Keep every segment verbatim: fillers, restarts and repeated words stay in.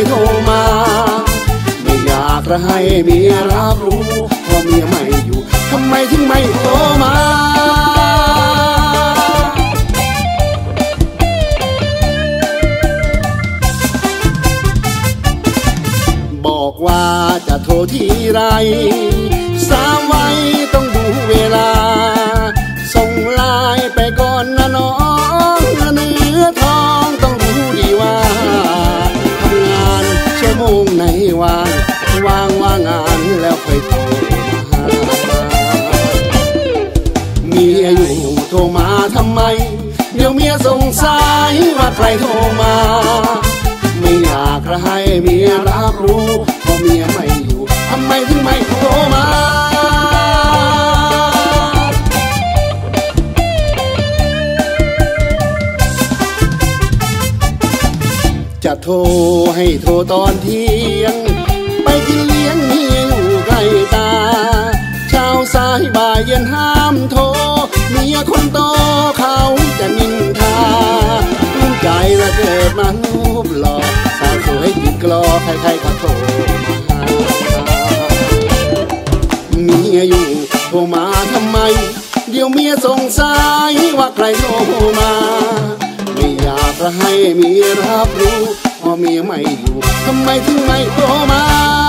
โทรมาไม่อยากจะให้เมียรับรู้เพราะเมียไม่อยู่ทำไมถึงไม่โทรมาบอกว่าจะโทรทีไรสามไว้ต้องดูเวลาส่งไลน์ไปก่อนนะน้องเนื้อทองต้องรู้ดีว่าทำงานชั่วโมงไหนว่างว่างว่างงานแล้วค่อยโทรมาเมียอยู่โทรมาทำไมเดี๋ยวเมียสงสัยว่าใครโทรมาไม่อยากจะให้เมียรับรู้เพราะเมียไม่อยู่ทำไมถึงไม่โทรมาจะโทรให้โทรตอนเที่ยงไปกินเลี้ยงเมียอยู่ใกล้ตาเช้าสายบ่ายเย็นห้ามโทรเมียคนโตเขาจะนินทารุ่งใจและเกิดมารูปหล่อสาวสวยติดกลอใครๆก็โทรมาเมียอยู่โทรมาทำไมเดี๋ยวเมียสงสัยว่าใครโทรมาไม่อยากจะให้เมียรับรู้เพราะเมียไม่อยู่ทำไมถึงไม่โทรมา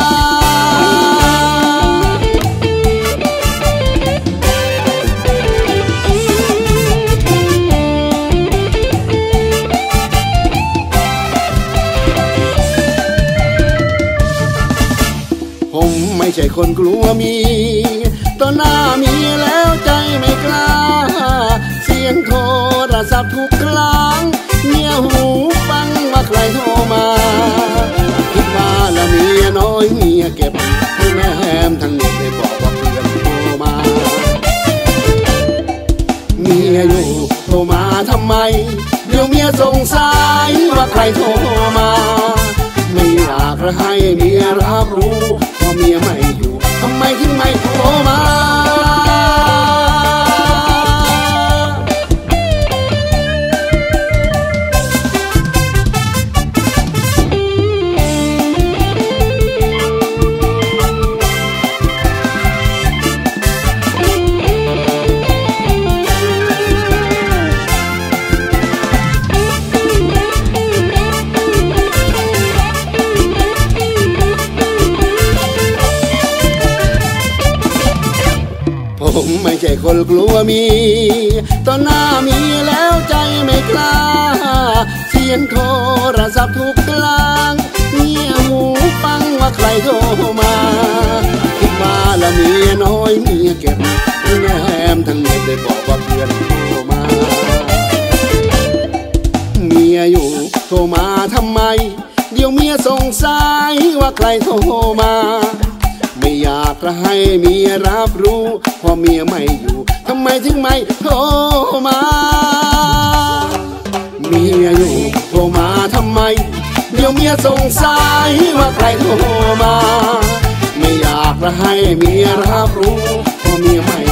ผมไม่ใช่คนกลัวมีต่อหน้ามีแล้วใจไม่กล้าเสียงโทรศัพท์ทุกครั้งเมียหูฟังว่าใครโทรมาคิดว่าละเมียน้อยเมียเก็บให้แม่แฮมทั้งหมดได้บอกว่าเพื่อนโทรมาเมียอยู่โทรมาทำไมเดี๋ยวเมียสงสัยว่าใครโทรมาไม่อยากจะให้เมียรับรู้เพราะเมียไม่อยู่ทำไมถึงไม่โทรมาผมไม่ใช่คนกลัวมีตอนหน้ามีแล้วใจไม่กล้าเสียงโทรศัพท์ทุกครั้งเมียหูฟังว่าใครโทรมาคิดว่าละเมียน้อยเมียเก็บแม่แฮมทั้งหมดได้บอกว่าเพื่อนโทรมาเมียอยู่โทรมาทำไมเดี๋ยวเมียสงสัยว่าใครโทรมาไม่อยากจะให้เมียรับรู้เพราะเมียไม่อยู่ทำไมถึงไม่โทรมาเมียอยู่โทรมาทำไมเดี๋ยวเมียสงสัยว่าใครโทรมาไม่อยากจะให้เมียรับรู้เพราะเมียไม่